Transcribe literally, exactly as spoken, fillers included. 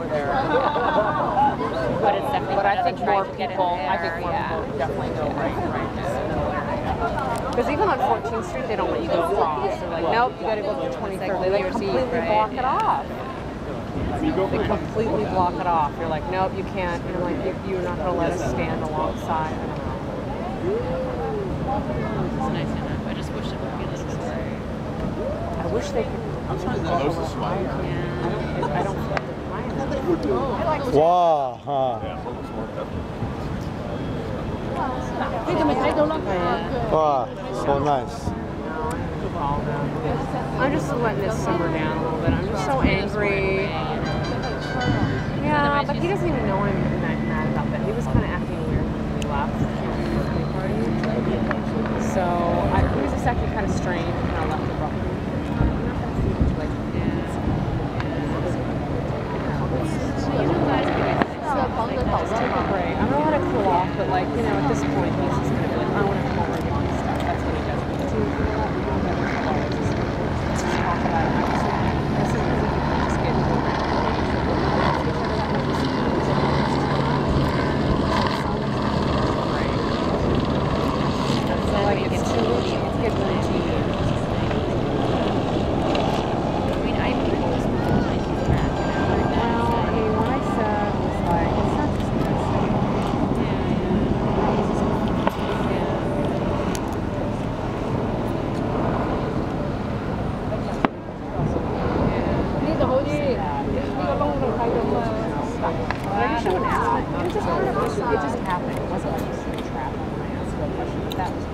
there. But it's definitely. But I think more to get in people, there, I think more yeah. people would definitely go right, right there. Because even on fourteenth Street, they don't let you go across. They're like, nope, you gotta go to the twenty-third. They like completely block it off. They completely block it off. You're like, nope, you can't. And I'm like, you, you're not gonna let us stand alongside. It's nice enough. I just wish it would be a little bit more. I wish they could. I'm trying to know the swag. Yeah. I don't, I don't feel like they're trying. Wow, huh? Wow, so nice. I'm just letting this simmer down a little bit. I'm just so angry. Yeah, but he doesn't even know I'm mad, mad about that. He was kind of acting weird when we left. So I, he was just acting kind of strange when I left abruptly. Just take a break. I'm gonna let it cool off, but like, you know, at this point, he's just gonna be like, I want to come over and do my stuff. That's what he does. Just talk about it. I just, I just think we can just get into it. So like, it's too, it's getting routine. I mean, I think it was more like he's mad, you know? Like, Well, I mean, what I said was like, it's not just this. It just happened. It just happened. It wasn't like you see a trap on my ass. That was